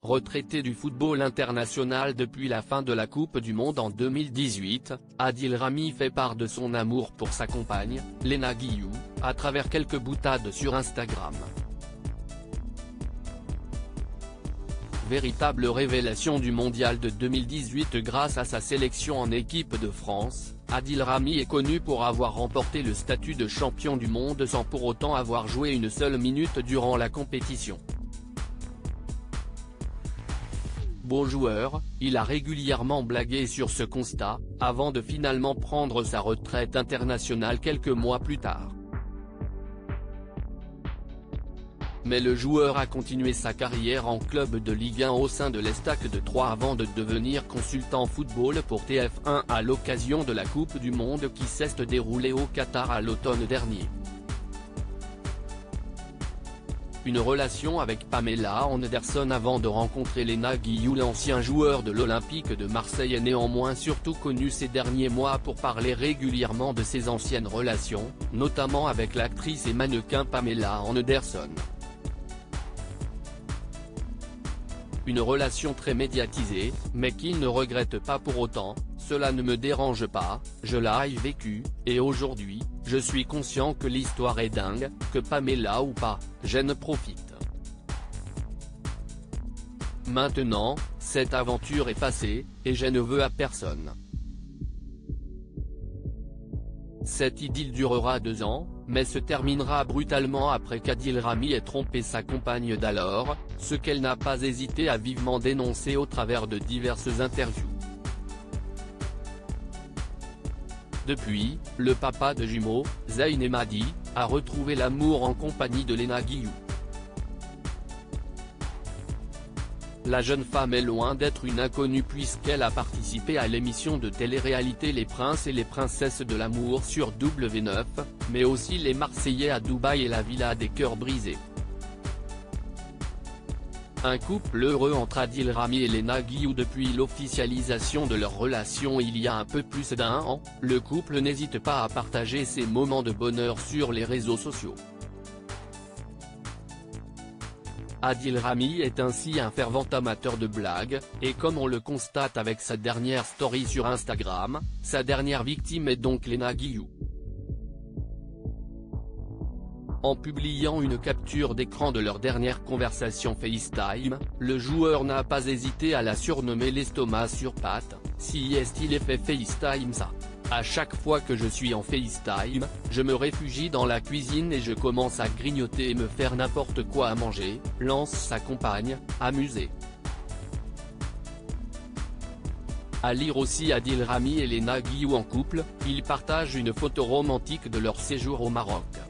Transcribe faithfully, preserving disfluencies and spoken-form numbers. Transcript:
Retraité du football international depuis la fin de la Coupe du Monde en deux mille dix-huit, Adil Rami fait part de son amour pour sa compagne, Lena Guillou, à travers quelques boutades sur Instagram. Véritable révélation du mondial de deux mille dix-huit grâce à sa sélection en équipe de France, Adil Rami est connu pour avoir remporté le statut de champion du monde sans pour autant avoir joué une seule minute durant la compétition. Beau joueur, il a régulièrement blagué sur ce constat, avant de finalement prendre sa retraite internationale quelques mois plus tard. Mais le joueur a continué sa carrière en club de Ligue un au sein de l'Estac de Troyes avant de devenir consultant football pour T F un à l'occasion de la Coupe du Monde qui s'est déroulée au Qatar à l'automne dernier. Une relation avec Pamela Anderson avant de rencontrer Lena Guillou. L'ancien joueur de l'Olympique de Marseille est néanmoins surtout connu ces derniers mois pour parler régulièrement de ses anciennes relations, notamment avec l'actrice et mannequin Pamela Anderson. Une relation très médiatisée, mais qu'il ne regrette pas pour autant. Cela ne me dérange pas, je l'ai vécu, et aujourd'hui, je suis conscient que l'histoire est dingue, que Pamela ou pas, j'en profite. Maintenant, cette aventure est passée, et je ne veux à personne. Cette idylle durera deux ans, mais se terminera brutalement après qu'Adil Rami ait trompé sa compagne d'alors, ce qu'elle n'a pas hésité à vivement dénoncer au travers de diverses interviews. Depuis, le papa de jumeaux, Zayn Emadi, a retrouvé l'amour en compagnie de Lena Guillou. La jeune femme est loin d'être une inconnue puisqu'elle a participé à l'émission de télé-réalité Les Princes et les Princesses de l'amour sur W neuf, mais aussi Les Marseillais à Dubaï et La Villa des cœurs brisés. Un couple heureux entre Adil Rami et Lena Guillou depuis l'officialisation de leur relation il y a un peu plus d'un an, le couple n'hésite pas à partager ses moments de bonheur sur les réseaux sociaux. Adil Rami est ainsi un fervent amateur de blagues, et comme on le constate avec sa dernière story sur Instagram, sa dernière victime est donc Lena Guillou. En publiant une capture d'écran de leur dernière conversation FaceTime, le joueur n'a pas hésité à la surnommer l'estomac sur pattes. Si est-il est fait FaceTime ça. À chaque fois que je suis en FaceTime, je me réfugie dans la cuisine et je commence à grignoter et me faire n'importe quoi à manger, lance sa compagne, amusée. À lire aussi Adil Rami et Lena Guillou en couple, ils partagent une photo romantique de leur séjour au Maroc.